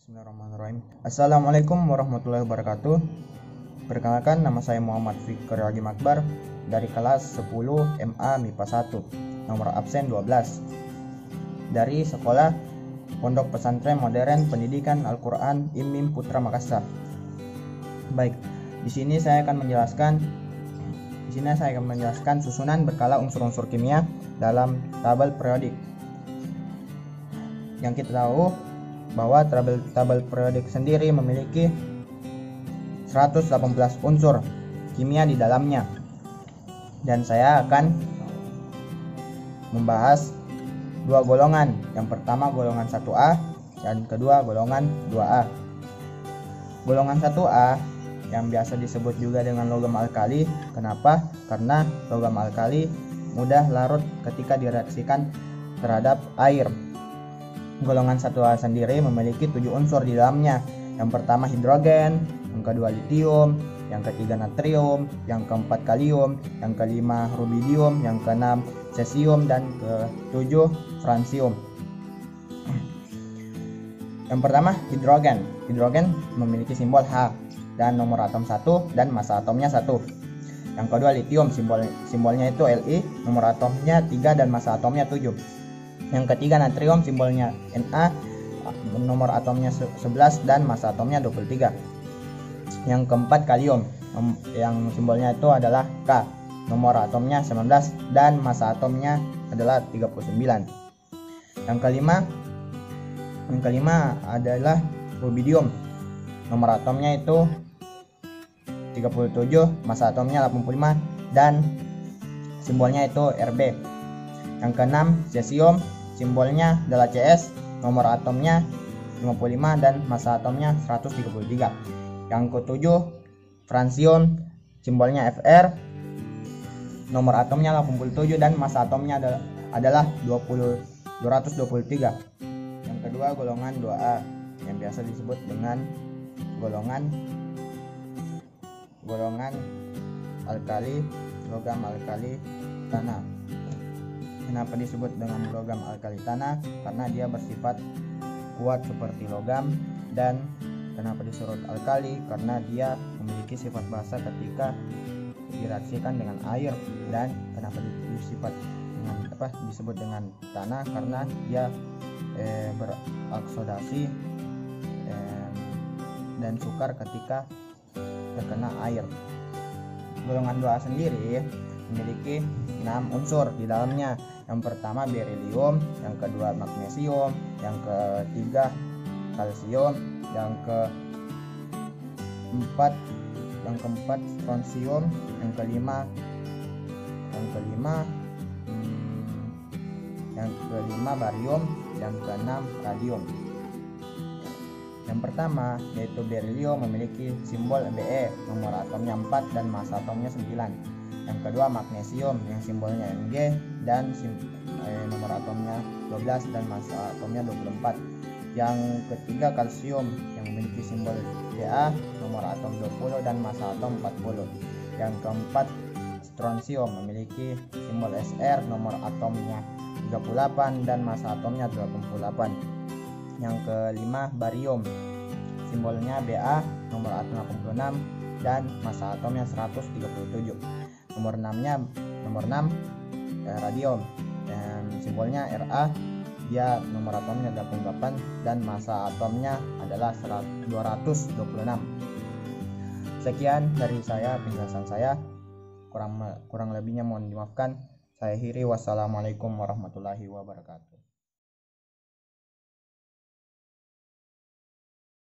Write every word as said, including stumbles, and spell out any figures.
Bismillahirrahmanirrahim. Assalamualaikum warahmatullahi wabarakatuh. Perkenalkan, nama saya Muhammad Fikri Agim Akbar dari kelas sepuluh M A M I P A satu, nomor absen dua belas, dari sekolah Pondok Pesantren Modern Pendidikan Al-Quran Imim Putra Makassar. Baik, di sini saya akan menjelaskan di sini saya akan menjelaskan susunan berkala unsur-unsur kimia dalam tabel periodik. Yang kita tahu bahwa tabel, tabel periodik sendiri memiliki seratus delapan belas unsur kimia di dalamnya, dan saya akan membahas dua golongan. Yang pertama golongan satu A dan kedua golongan dua A. Golongan satu A yang biasa disebut juga dengan logam alkali. Kenapa? Karena logam alkali mudah larut ketika direaksikan terhadap air. Golongan satu A sendiri memiliki tujuh unsur di dalamnya. Yang pertama hidrogen, yang kedua litium, yang ketiga natrium, yang keempat kalium, yang kelima rubidium, yang keenam cesium, dan ketujuh fransium. Yang pertama hidrogen. Hidrogen memiliki simbol H dan nomor atom satu dan massa atomnya satu. Yang kedua litium, simbol simbolnya itu Li, nomor atomnya tiga dan massa atomnya tujuh. Yang ketiga natrium, simbolnya Na, nomor atomnya sebelas dan massa atomnya dua puluh tiga. Yang keempat kalium, yang simbolnya itu adalah K, nomor atomnya sembilan belas dan massa atomnya adalah tiga puluh sembilan. Yang kelima yang kelima adalah rubidium, nomor atomnya itu tiga puluh tujuh, massa atomnya delapan puluh lima dan simbolnya itu Rb. Yang keenam cesium, simbolnya adalah Cs, nomor atomnya lima puluh lima dan massa atomnya seratus tiga puluh tiga. Yang ketujuh fransium, simbolnya Fr, nomor atomnya delapan puluh tujuh dan massa atomnya adalah dua ratus dua puluh tiga. Yang kedua golongan dua A yang biasa disebut dengan golongan golongan alkali, logam alkali tanah. Kenapa disebut dengan logam alkali tanah? Karena dia bersifat kuat seperti logam. Dan kenapa disebut alkali? Karena dia memiliki sifat basa ketika direaksikan dengan air. Dan kenapa disifat dengan apa disebut dengan tanah? Karena dia eh, beroksidasi eh, dan sukar ketika terkena air. Golongan dua A sendiri memiliki enam unsur di dalamnya. Yang pertama berilium, yang kedua magnesium, yang ketiga kalsium, yang keempat yang keempat strontium, yang kelima yang kelima hmm, yang kelima barium, yang keenam radium. Yang pertama yaitu berilium memiliki simbol Be, nomor atomnya empat dan massa atomnya sembilan. Yang kedua magnesium yang simbolnya Mg dan sim, eh, nomor atomnya dua belas dan massa atomnya dua puluh empat. Yang ketiga kalsium yang memiliki simbol Ca, nomor atom dua puluh dan massa atom empat puluh. Yang keempat strontium memiliki simbol Sr, nomor atomnya tiga puluh delapan dan massa atomnya delapan puluh delapan. Yang kelima barium, simbolnya Ba, nomor atom delapan puluh enam dan massa atomnya seratus tiga puluh tujuh. Nomor enam-nya nomor enam eh, radium, dan simbolnya Ra, dia nomor atomnya delapan puluh delapan dan massa atomnya adalah dua ratus dua puluh enam. Sekian dari saya penjelasan saya, kurang kurang lebihnya mohon dimaafkan. Saya akhiri, wassalamualaikum warahmatullahi wabarakatuh.